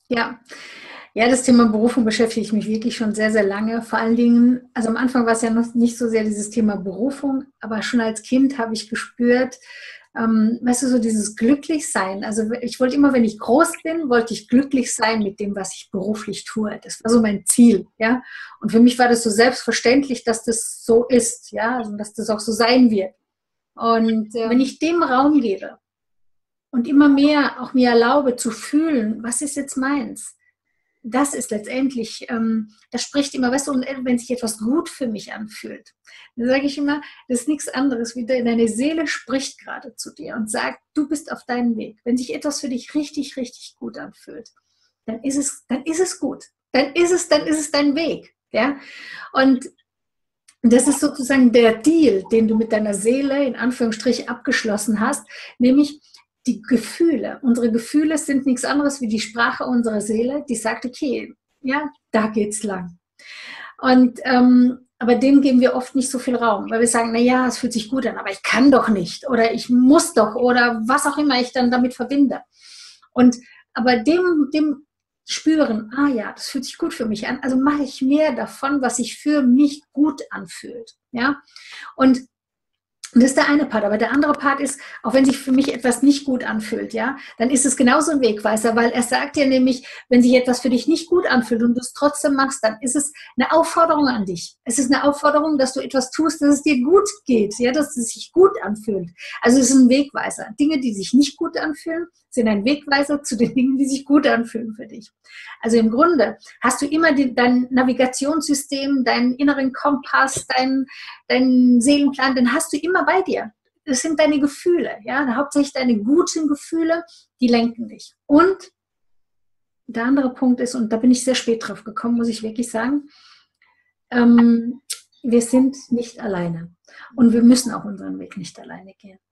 Ja. Ja, das Thema Berufung beschäftige ich mich wirklich schon sehr, sehr lange. Vor allen Dingen, also am Anfang war es ja noch nicht so sehr dieses Thema Berufung, aber schon als Kind habe ich gespürt, weißt du, so dieses Glücklichsein. Also ich wollte immer, wenn ich groß bin, wollte ich glücklich sein mit dem, was ich beruflich tue. Das war so mein Ziel, ja. Und für mich war das so selbstverständlich, dass das so ist, ja, also dass das auch so sein wird. Und wenn ich dem Raum gebe und immer mehr auch mir erlaube zu fühlen, was ist jetzt meins? Das ist letztendlich, das spricht immer, weißt du, wenn sich etwas gut für mich anfühlt, dann sage ich immer, das ist nichts anderes, wie deine Seele spricht gerade zu dir und sagt, du bist auf deinem Weg. Wenn sich etwas für dich richtig, richtig gut anfühlt, dann ist es gut. Dann ist es dein Weg. Ja? Und das ist sozusagen der Deal, den du mit deiner Seele in Anführungsstrich abgeschlossen hast, nämlich die Gefühle. Unsere Gefühle sind nichts anderes wie die Sprache unserer Seele, die sagt, okay, ja, da geht's lang. Und aber dem geben wir oft nicht so viel Raum, weil wir sagen, na ja, es fühlt sich gut an, aber ich kann doch nicht oder ich muss doch oder was auch immer ich dann damit verbinde. Und aber dem spüren, ah ja, das fühlt sich gut für mich an, also mache ich mehr davon, was sich für mich gut anfühlt. Ja? Und das ist der eine Part. Aber der andere Part ist, auch wenn sich für mich etwas nicht gut anfühlt, ja, dann ist es genauso ein Wegweiser, weil er sagt dir nämlich, wenn sich etwas für dich nicht gut anfühlt und du es trotzdem machst, dann ist es eine Aufforderung an dich. Es ist eine Aufforderung, dass du etwas tust, dass es dir gut geht, ja, dass es sich gut anfühlt. Also es ist ein Wegweiser. Dinge, die sich nicht gut anfühlen, sind ein Wegweiser zu den Dingen, die sich gut anfühlen für dich. Also im Grunde hast du immer dein Navigationssystem, deinen inneren Kompass, deinen Seelenplan, den hast du immer bei dir. Das sind deine Gefühle, ja, hauptsächlich deine guten Gefühle, die lenken dich. Und der andere Punkt ist, und da bin ich sehr spät drauf gekommen, muss ich wirklich sagen, wir sind nicht alleine. Und wir müssen auch unseren Weg nicht alleine gehen.